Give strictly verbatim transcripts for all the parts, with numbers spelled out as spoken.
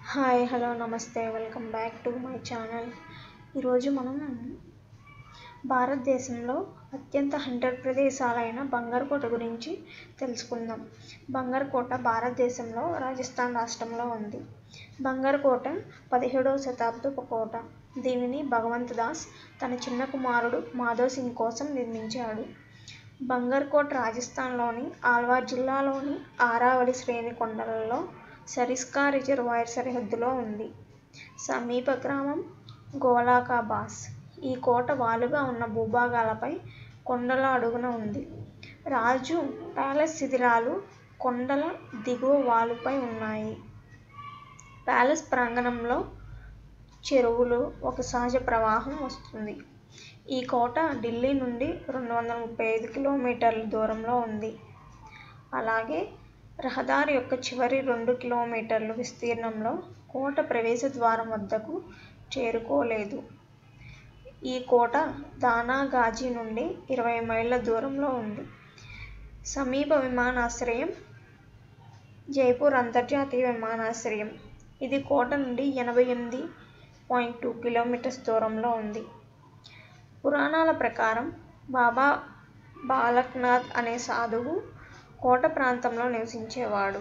Hi hello నమస్తే welcome back to my channel. ఈరోజు మనం భారతదేశంలో అత్యంత హంటెడ్ ప్రదేశాలైన బంగర్ కోట గురించి తెలుసుకుందాం. బంగర్ కోట భారతదేశంలో రాజస్థాన్ రాష్ట్రంలో ఉంది. బంగర్ కోట పదిహేడవ శతాబ్దపు కోట. దీనిని భగవంత్ దాస్ తన చిన్న కుమారుడు మాధవ్ సింగ్ కోసం నిర్మించాడు. బంగర్ కోట రాజస్థాన్లోని ఆల్వార్ జిల్లాలోని ఆరావళి శ్రేణి కొండలలో సరిస్కా రిజర్వాయర్ సరిహద్దులో ఉంది. సమీప గ్రామం గోలాకాబాస్. ఈ కోట వాలుగా ఉన్న భూభాగాలపై కొండల అడుగున ఉంది. రాజు ప్యాలెస్ శిథిలాలు కొండల దిగువ వాలుపై ఉన్నాయి. ప్యాలెస్ ప్రాంగణంలో చెరువులు, ఒక సహజ ప్రవాహం వస్తుంది. ఈ కోట ఢిల్లీ నుండి రెండు వందల ముప్పై ఐదు కిలోమీటర్ల దూరంలో ఉంది. అలాగే రహదారి యొక్క చివరి రెండు కిలోమీటర్ల విస్తీర్ణంలో కోట ప్రవేశ ద్వారం వద్దకు చేరుకోలేదు. ఈ కోట దానాగాజీ నుండి ఇరవై మైళ్ళ దూరంలో ఉంది. సమీప విమానాశ్రయం జైపూర్ అంతర్జాతీయ విమానాశ్రయం. ఇది కోట నుండి ఎనభై ఎనిమిది పాయింట్ రెండు కిలోమీటర్స్ దూరంలో ఉంది. పురాణాల ప్రకారం బాబా బాలక్నాథ్ అనే సాధువు కోట ప్రాంతంలో నివసించేవాడు.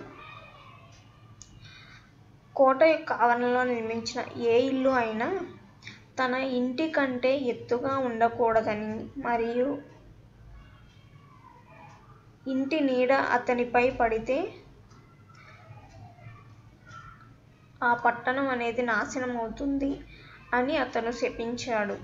కోట యొక్క ఆవరణలో నిర్మించిన ఏ ఇల్లు అయినా తన ఇంటి కంటే ఎత్తుగా ఉండకూడదని మరియు ఇంటి నీడ అతనిపై పడితే ఆ పట్టణం అనేది నాశనం అవుతుంది అని అతను శపించాడు.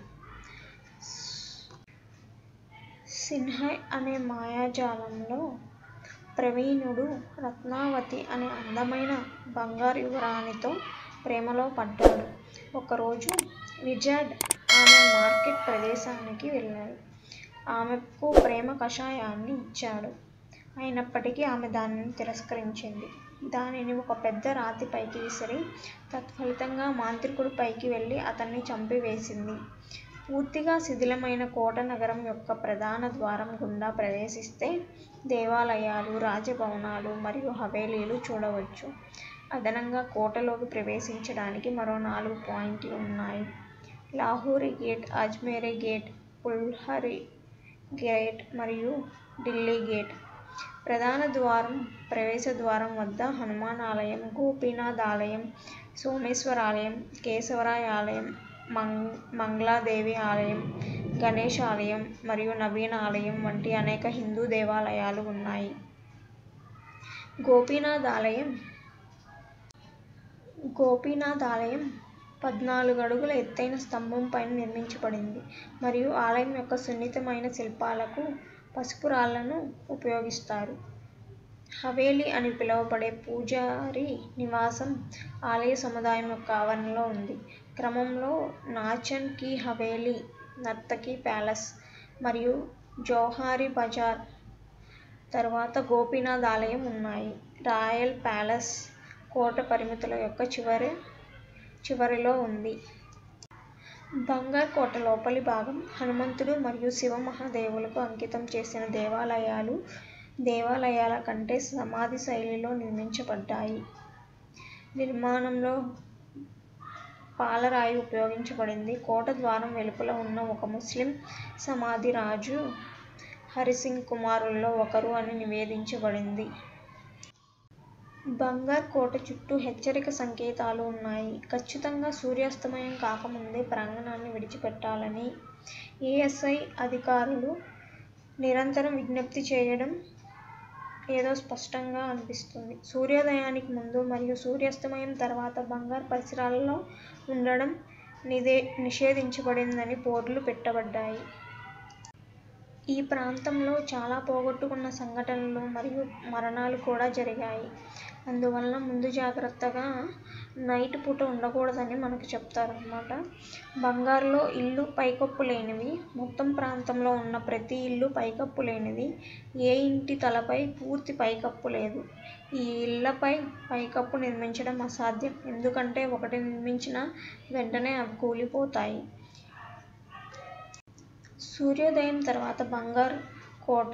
సిన్హై అనే మాయాజాలంలో ప్రవీణుడు రత్నావతి అనే అందమైన బంగారు యువరాణితో ప్రేమలో పడ్డాడు. ఒకరోజు విజార్డ్ ఆమె మార్కెట్ ప్రదేశానికి వెళ్ళాడు. ఆమెకు ప్రేమ కషాయాన్ని ఇచ్చాడు. అయినప్పటికీ ఆమె దానిని తిరస్కరించింది. దానిని ఒక పెద్ద రాతి పైకి విసిరి తత్ఫలితంగా మాంత్రికుడు పైకి వెళ్ళి అతన్ని చంపివేసింది. పూర్తిగా శిథిలమైన కోట నగరం యొక్క ప్రధాన ద్వారం గుండా ప్రవేశిస్తే దేవాలయాలు, రాజభవనాలు మరియు హవేలీలు చూడవచ్చు. అదనంగా కోటలోకి ప్రవేశించడానికి మరో నాలుగు పాయింట్లు ఉన్నాయి: Lahori gate, Ajmeri gate, Pulhari gate మరియు ఢిల్లీ గేట్. ప్రధాన ద్వారం ప్రవేశ ద్వారం వద్ద హనుమాన్ ఆలయం, గోపీనాథ్ ఆలయం, సోమేశ్వర్ ఆలయం, కేశవరాయ్ ఆలయం, మంగ్ మంగళాదేవి ఆలయం, గణేష్ ఆలయం మరియు నవీన్ ఆలయం వంటి అనేక హిందూ దేవాలయాలు ఉన్నాయి. గోపీనాథ్ ఆలయం గోపీనాథ్ ఆలయం పద్నాలుగు అడుగుల ఎత్తైన స్తంభం పైన నిర్మించబడింది మరియు ఆలయం యొక్క సున్నితమైన శిల్పాలకు పసుపు రాళ్లను ఉపయోగిస్తారు. హవేలీ అని పిలువబడే పూజారి నివాసం ఆలయ సముదాయం యొక్క ఆవరణలో ఉంది. క్రమంలో నాచన్ కీ హవేలీ, నర్తకి ప్యాలెస్ మరియు జౌహారీ బజార్ తరువాత గోపీనాథ్ ఆలయం ఉన్నాయి. రాయల్ ప్యాలెస్ కోట పరిమితుల యొక్క చివరి చివరిలో ఉంది. బంగర్ కోట లోపలి భాగం హనుమంతుడు మరియు శివ మహాదేవులకు అంకితం చేసిన దేవాలయాలు దేవాలయాల కంటే సమాధి శైలిలో నిర్మించబడ్డాయి. నిర్మాణంలో పాలరాయి ఉపయోగించబడింది. కోట ద్వారం వెలుపల ఉన్న ఒక ముస్లిం సమాధి రాజు హరిసింగ్ కుమారుల్లో ఒకరు అని నివేదించబడింది. బంగర్ కోట చుట్టూ హెచ్చరిక సంకేతాలు ఉన్నాయి. ఖచ్చితంగా సూర్యాస్తమయం కాకముందే ప్రాంగణాన్ని విడిచిపెట్టాలని ఏఎస్ఐ అధికారులు నిరంతరం విజ్ఞప్తి చేయడం ఏదో స్పష్టంగా అనిపిస్తుంది. సూర్యోదయానికి ముందు మరియు సూర్యాస్తమయం తర్వాత బంగర్ పరిసరాలలో ఉండడం నిదే నిషేధించబడిందని బోర్డులు పెట్టబడ్డాయి. ఈ ప్రాంతంలో చాలా పోగొట్టుకున్న సంఘటనలు మరియు మరణాలు కూడా జరిగాయి. అందువలన ముందు జాగ్రత్తగా నైట్ పూట ఉండకూడదని మనకు చెప్తారన్నమాట. బంగర్లో ఇళ్ళు పైకప్పు లేనివి. మొత్తం ప్రాంతంలో ఉన్న ప్రతి ఇల్లు పైకప్పు లేనిది. ఏ ఇంటి తలపై పూర్తి పైకప్పు లేదు. ఈ ఇళ్లపై పైకప్పు నిర్మించడం అసాధ్యం, ఎందుకంటే ఒకటి నిర్మించిన వెంటనే అవి కూలిపోతాయి. సూర్యోదయం తర్వాత బంగర్ కోట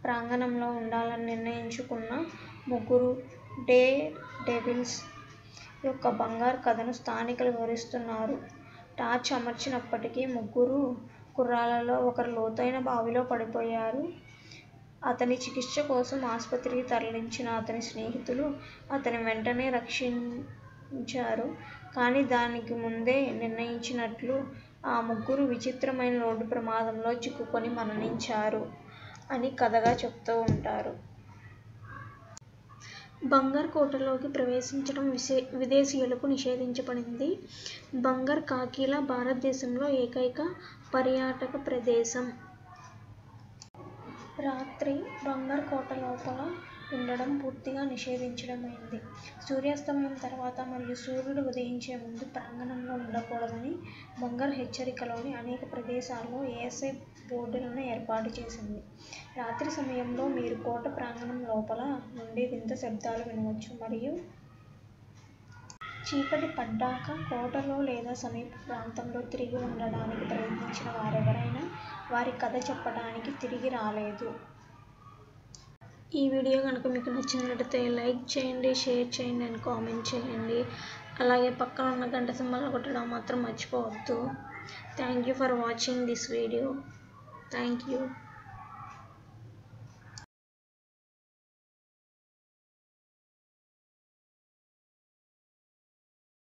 ప్రాంగణంలో ఉండాలని నిర్ణయించుకున్న ముగ్గురు డేర్ డెవిల్స్ యొక్క బంగారు కథను స్థానికులు వివరిస్తున్నారు. టార్చ్ అమర్చినప్పటికీ ముగ్గురు కుర్రాళ్లలో ఒకరు లోతైన బావిలో పడిపోయారు. అతని చికిత్స కోసం ఆసుపత్రికి తరలించిన అతని స్నేహితులు అతని వెంటనే రక్షించారు. కానీ దానికి ముందే నిర్ణయించినట్లు ఆ ముగ్గురు విచిత్రమైన రోడ్డు ప్రమాదంలో చిక్కుకొని మరణించారు అని కథగా చెప్తూ ఉంటారు. బంగర్ కోటలోకి ప్రవేశించడం విశే విదేశీయులకు నిషేధించబడింది. బంగర్ కాకిలా భారతదేశంలో ఏకైక పర్యాటక ప్రదేశం. రాత్రి బంగర్ కోట లోపల ఉండడం పూర్తిగా నిషేధించడమైంది. సూర్యాస్తమయం తర్వాత మరియు సూర్యుడు ఉదయించే ముందు ప్రాంగణంలో ఉండకూడదని బంగర్ హెచ్చరికలోని అనేక ప్రదేశాల్లో ఏఎస్ఐ బోర్డులను ఏర్పాటు చేసింది. రాత్రి సమయంలో మీరు కోట ప్రాంగణం లోపల నుండి వింత శబ్దాలు వినవచ్చు మరియు చీకటి పడ్డాక కోటలో లేదా సమీప ప్రాంతంలో తిరిగి ఉండడానికి ప్రయత్నించిన వారెవరైనా వారి కథ చెప్పడానికి తిరిగి రాలేదు. ఈ వీడియో కనుక మీకు నచ్చినట్లయితే లైక్ చేయండి, షేర్ చేయండి అండ్ కామెంట్ చేయండి. అలాగే పక్కన ఉన్న గంట సింబల్ కొట్టడం మాత్రం మర్చిపోవద్దు. Thank you for watching this video. Thank you.